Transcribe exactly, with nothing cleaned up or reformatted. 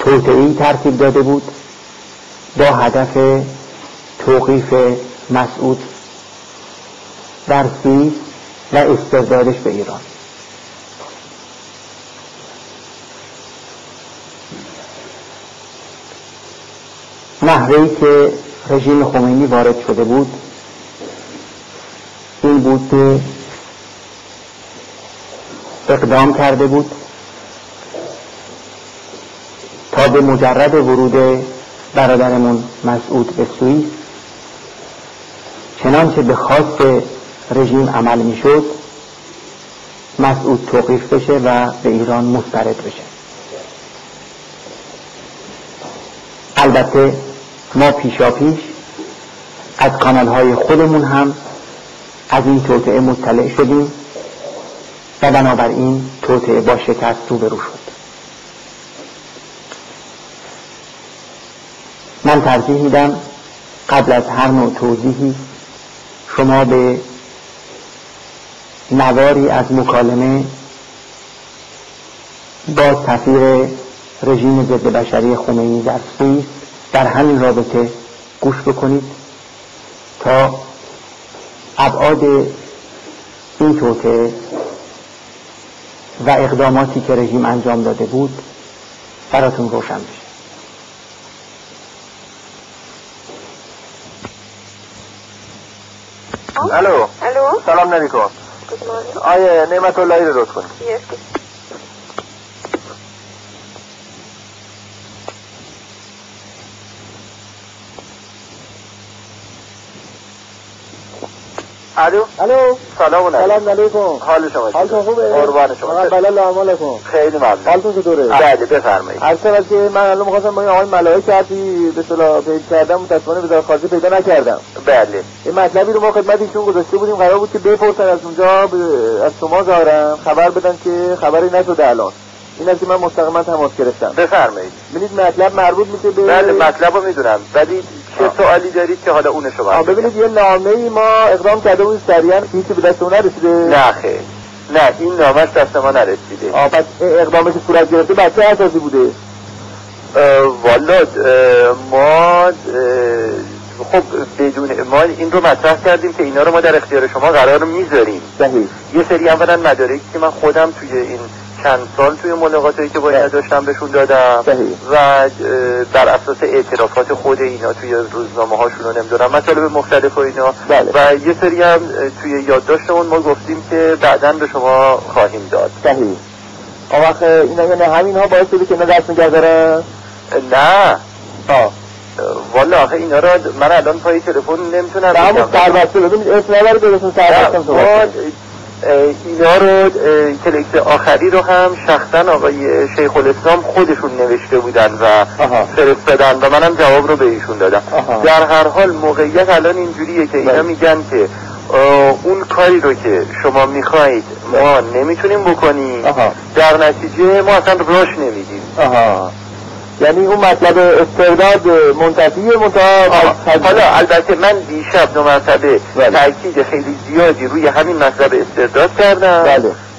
توطئه‌ای ترتیب داده بود با هدف توقیف مسعود در سوئیس و استردادش به ایران. نحوهی که رژیم خمینی وارد شده بود این بود که اقدام کرده بود تا به مجرد ورود برادرمون مسعود به سوئیس چنانچه به خواست رژیم عمل می شد مسعود توقیف بشه و به ایران مسترد بشه. البته ما پیشا پیش از کانال های خودمون هم از این توطئه مطلع شدیم و بنابراین توطئه با شکست روبرو شد. من ترجیح میدم قبل از هر نوع توضیحی شما به نواری از مکالمه با سفیر رژیم ضد بشری خمینی در سوئیس در همین رابطه گوش بکنید تا ابعاد این توطئه و اقداماتی که رژیم انجام داده بود براتون روشن بشه. الو الو سلام علیکم. آیه نعمت اللهی رو لطف کنید. الو الو سلام علیکم. سلام علیکم. حال شما حالتون خوبه؟ قربان شما. بله اعمالکم. خیلی ممنون. حالتون چطوره؟ بله بفرمایید. عرض شود که من الان می‌خواستم با این آقای ملائک کردی به اصطلاح پیدا کردم متأسفانه وزارت خارجه پیدا نکردم. بله. این مطلبی رو ما خدمت ایشون گذاشته بودیم، قرار بود که بپرسن از اونجا ب... از شما ظاهرا خبر بدن که خبری نشده الان. این از من مستقیما تماس گرفتم. بفرمایید. ببینید مطلب مربوط میشه به بله مطلبو میدونم ولی چه سوالی دارید که حالا اون شما؟ آ ببینید یه نامه‌ای ما اقدام کرده بودیم سریعا هیچی به دست اون نرسیده. نه خیر. نه این نامش دست ما نرسیده. آ پس اقدامی که صورت گرفته بچه اساسی بوده. والا ما خب بدون ما این رو مطرح کردیم که اینا رو ما در اختیار شما قرار میذاریم. صحیح. یه سری اولا مدارکی که من خودم توی این چند سال توی ملاقاتی که با اینا داشتم بهشون دادم صحیح. و بر اساس اعترافات خود اینا توی روزنامه هاشون رو نمیدونم مطالب مختلف و اینا بله. و یه سری هم توی یادداشتمون ما گفتیم که بعداً به شما خواهیم داد. صحیح. آخه اینا یعنی همین ها باعث شده که اینا دست نگه دارن؟ نه ها والا آخه اینا را من الان پای تلفن نمیتونم بگم. همون سربسته ببینید اسم نبری برسون سربستم صحبت اینا رو کلیکس آخری رو هم شخصا آقای شیخ الاسلام خودشون نوشته بودن و فرستادن و منم جواب رو به ایشون دادم. در هر حال موقعیت الان اینجوریه که اینا میگن که اون کاری رو که شما میخواید ما نمیتونیم بکنیم، در نتیجه ما اصلا راش نمیدیم. یعنی اون مطلب استرداد منتفیه منتها. حالا البته من دیشب دو مرتبه تاکید خیلی زیادی روی همین مطلب استرداد کردم. بله.